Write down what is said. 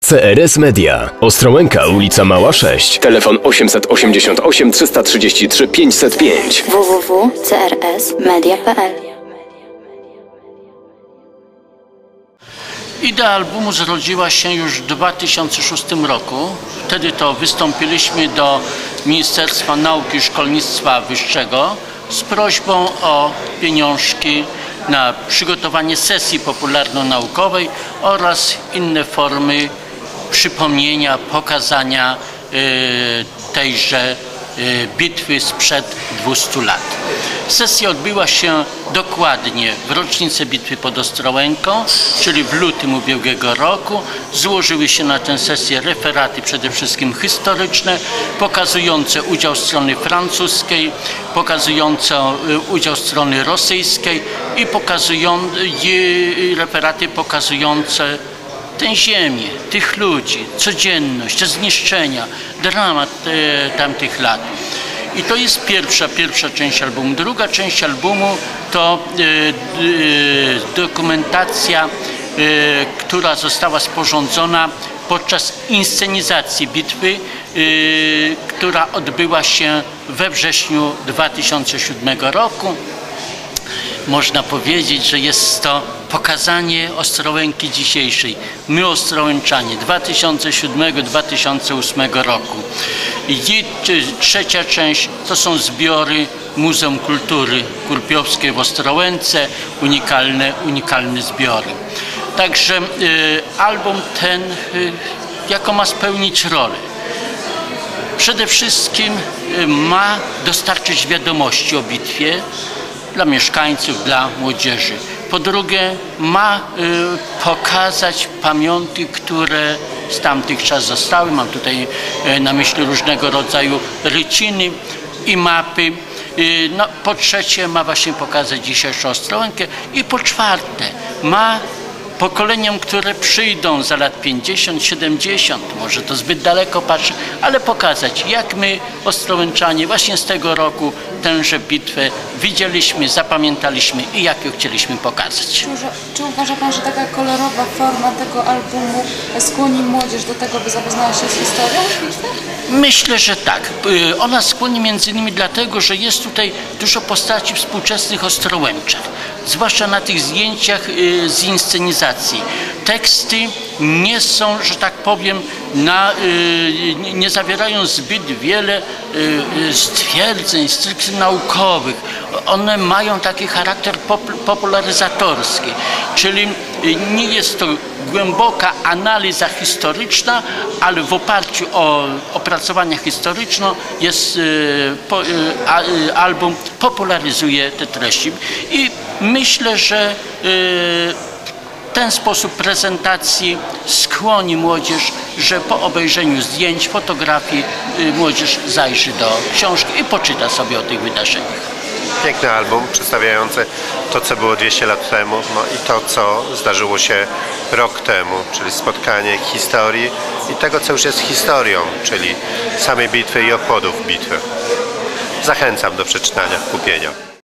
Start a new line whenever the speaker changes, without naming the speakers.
CRS Media. Ostrołęka, ulica Mała 6. Telefon 888 333 505.
www.crsmedia.pl.
Idea albumu zrodziła się już w 2006 roku. Wtedy to wystąpiliśmy do Ministerstwa Nauki i Szkolnictwa Wyższego z prośbą o pieniążki na przygotowanie sesji popularno-naukowej oraz inne formy przypomnienia, pokazania tejże bitwy sprzed 200 lat. Sesja odbyła się dokładnie w rocznicę bitwy pod Ostrołęką, czyli w lutym ubiegłego roku. Złożyły się na tę sesję referaty przede wszystkim historyczne, pokazujące udział strony francuskiej, pokazujące udział strony rosyjskiej i referaty pokazujące tę ziemię, tych ludzi, codzienność, te zniszczenia, dramat tamtych lat. I to jest pierwsza część albumu. Druga część albumu to dokumentacja, która została sporządzona podczas inscenizacji bitwy, która odbyła się we wrześniu 2007 roku. Można powiedzieć, że jest to pokazanie Ostrołęki dzisiejszej. My, Ostrołęczanie, 2007-2008 roku. I trzecia część to są zbiory Muzeum Kultury Kurpiowskiej w Ostrołęce, unikalne zbiory. Także album ten, jaką ma spełnić rolę? Przede wszystkim ma dostarczyć wiadomości o bitwie dla mieszkańców, dla młodzieży. Po drugie, ma pokazać pamiątki, które z tamtych czasów zostały. Mam tutaj na myśli różnego rodzaju ryciny i mapy. No, po trzecie, ma właśnie pokazać dzisiejszą Ostrołękę. I po czwarte, ma pokoleniom, które przyjdą za lat 50, 70, może to zbyt daleko patrzę, ale pokazać, jak my, Ostrołęczanie, właśnie z tego roku tęże bitwę widzieliśmy, zapamiętaliśmy i jak ją chcieliśmy pokazać.
Czy uważa Pan, że taka kolorowa forma tego albumu skłoni młodzież do tego, by zapoznała się z historią bitwy?
Myślę, że tak. Ona skłoni między innymi dlatego, że jest tutaj dużo postaci współczesnych Ostrołęczan, zwłaszcza na tych zdjęciach z inscenizacji. Teksty nie są, że tak powiem, nie zawierają zbyt wiele stwierdzeń stricte naukowych. One mają taki charakter popularyzatorski, czyli nie jest to głęboka analiza historyczna, ale w oparciu o opracowania historyczne album popularyzuje te treści. I myślę, że ten sposób prezentacji skłoni młodzież, że po obejrzeniu zdjęć, fotografii młodzież zajrzy do książki i poczyta sobie o tych wydarzeniach.
Piękny album przedstawiający to, co było 200 lat temu, no i to, co zdarzyło się rok temu, czyli spotkanie historii i tego, co już jest historią, czyli samej bitwy i obchodów bitwy. Zachęcam do przeczytania, kupienia.